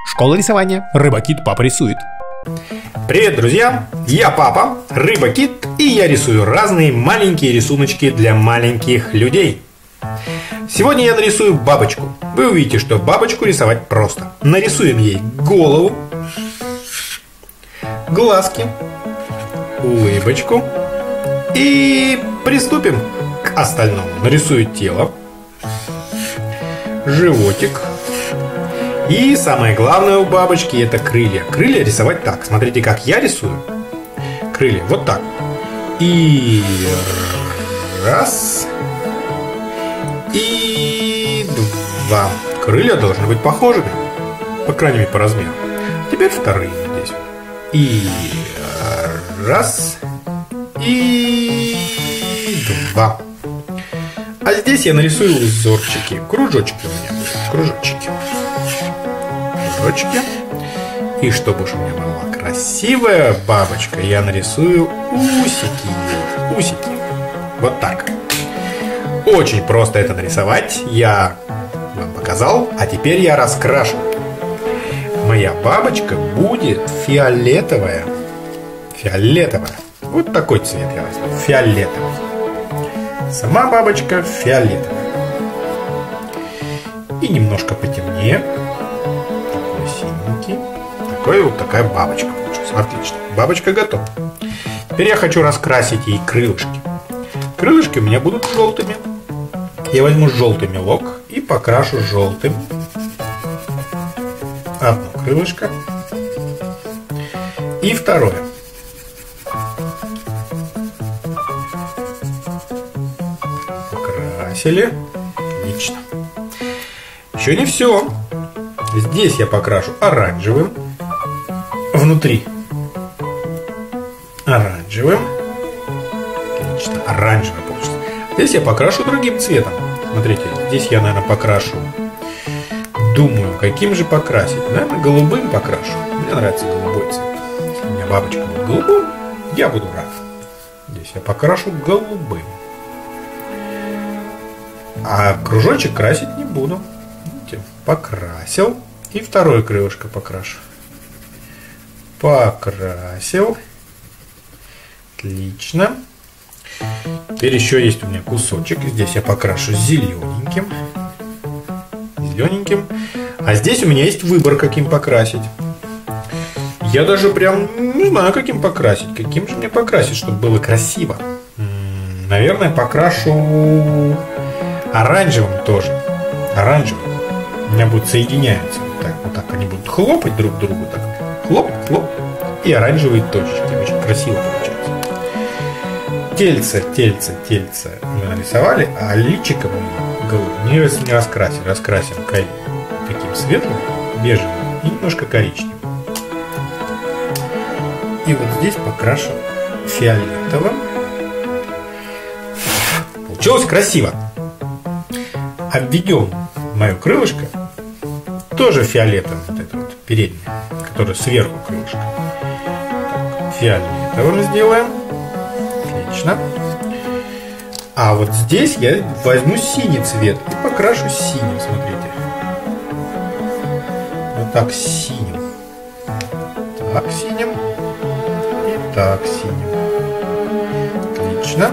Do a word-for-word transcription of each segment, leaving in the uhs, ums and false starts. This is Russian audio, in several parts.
Школа рисования. Рыба-Кит Папа рисует. Привет, друзья! Я Папа, Рыба-Кит, и я рисую разные маленькие рисуночки для маленьких людей. Сегодня я нарисую бабочку. Вы увидите, что бабочку рисовать просто. Нарисуем ей голову, глазки, улыбочку и приступим к остальному. Нарисую тело, животик. И самое главное у бабочки — это крылья. Крылья рисовать так. Смотрите, как я рисую. Крылья вот так. И раз. И два. Крылья должны быть похожими. По крайней мере, по размеру. Теперь вторые здесь. И раз. И два. А здесь я нарисую узорчики. Кружочки у меня будут. Кружочки. Кружочки. И чтобы уж у меня была красивая бабочка, я нарисую усики. Усики. Вот так. Очень просто это нарисовать. Я вам показал. А теперь я раскрашу. Моя бабочка будет фиолетовая. Фиолетовая. Вот такой цвет я возьму. Фиолетовый. Сама бабочка фиолетовая. И немножко потемнее. Такой синенький. Такой вот такая бабочка получилась. Отлично. Бабочка готова. Теперь я хочу раскрасить ей крылышки. Крылышки у меня будут желтыми. Я возьму желтый мелок и покрашу желтым одно крылышко и второе. Покрасили. Отлично. Еще не все. Здесь я покрашу оранжевым. Внутри оранжевым. Отлично. Оранжевый получится. Здесь я покрашу другим цветом. Смотрите, здесь я, наверное, покрашу. Думаю, каким же покрасить. Наверное, голубым покрашу. Мне нравится голубой цвет. Если у меня бабочка будет голубым, я буду рад. Здесь я покрашу голубым. А кружочек красить не буду. Видите, покрасил. И второе крылышко покрашу. Покрасил. Отлично. Теперь еще есть у меня кусочек. Здесь я покрашу зелененьким. Зелененьким. А здесь у меня есть выбор, каким покрасить. Я даже прям не знаю, каким покрасить. Каким же мне покрасить, чтобы было красиво. Наверное, покрашу оранжевым тоже. Оранжевым. У меня будут соединяться. Вот так, вот так они будут хлопать друг к другу. Так. Хлоп, хлоп. И оранжевые точечки. Очень красиво получается. Тельце, тельце, тельце мы нарисовали, а личико мы не раскрасим. Раскрасим таким светлым, бежевым и немножко коричневым. И вот здесь покрашу фиолетовым. Получилось красиво. Обведем мое крылышко тоже фиолетовым, вот это вот переднее, которое сверху крылышко. Так, фиолетовым сделаем. Отлично. А вот здесь я возьму синий цвет и покрашу синим, смотрите. Вот так синим. Так синим. И так синим. Отлично.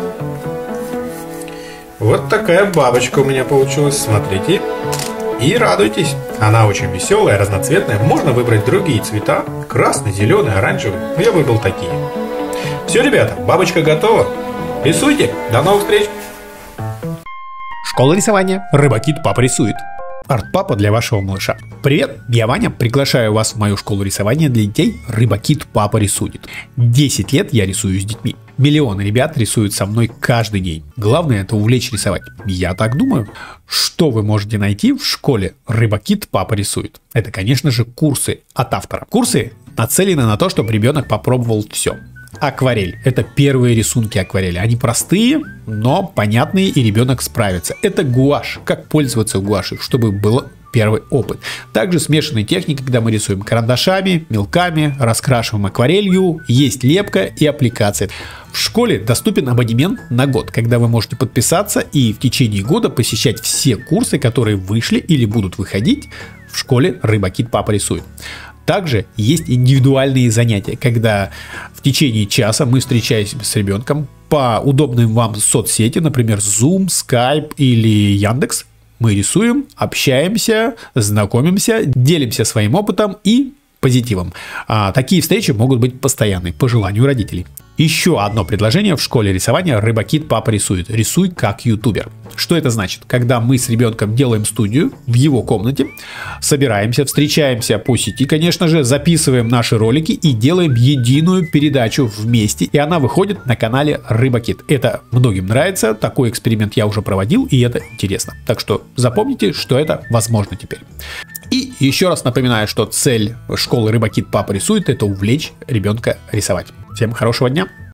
Вот такая бабочка у меня получилась, смотрите. И радуйтесь. Она очень веселая, разноцветная. Можно выбрать другие цвета. Красный, зеленый, оранжевый. Но я выбрал такие. Все, ребята, бабочка готова. Рисуйте. До новых встреч. Школа рисования. Рыба-Кит Папа рисует. Арт-папа для вашего малыша. Привет, я Ваня. Приглашаю вас в мою школу рисования для детей. Рыба-Кит Папа рисует. десять лет я рисую с детьми. Миллионы ребят рисуют со мной каждый день. Главное — это увлечь рисовать. Я так думаю. Что вы можете найти в школе Рыба-Кит Папа рисует? Это, конечно же, курсы от автора. Курсы нацелены на то, чтобы ребенок попробовал все. Акварель. Это первые рисунки акварели. Они простые, но понятные, и ребенок справится. Это гуашь. Как пользоваться гуашью, чтобы было первый опыт. Также смешанные техники, когда мы рисуем карандашами, мелками, раскрашиваем акварелью, есть лепка и аппликация. В школе доступен абонемент на год, когда вы можете подписаться и в течение года посещать все курсы, которые вышли или будут выходить в в школе «Рыба-Кит Папа рисует». Также есть индивидуальные занятия, когда в течение часа мы встречаемся с ребенком по удобным вам соцсети, например, Zoom, Skype или Яндекс. Мы рисуем, общаемся, знакомимся, делимся своим опытом и позитивом. А, такие встречи могут быть постоянны, по желанию родителей. Еще одно предложение в школе рисования «Рыба-Кит Папа рисует». Рисуй как ютубер. Что это значит? Когда мы с ребенком делаем студию в его комнате, собираемся, встречаемся по сети, конечно же, записываем наши ролики и делаем единую передачу вместе, и она выходит на канале Рыба-Кит. Это многим нравится, такой эксперимент я уже проводил, и это интересно. Так что запомните, что это возможно теперь. И еще раз напоминаю, что цель школы «Рыба-Кит Папа рисует» — это увлечь ребенка рисовать. Всем хорошего дня!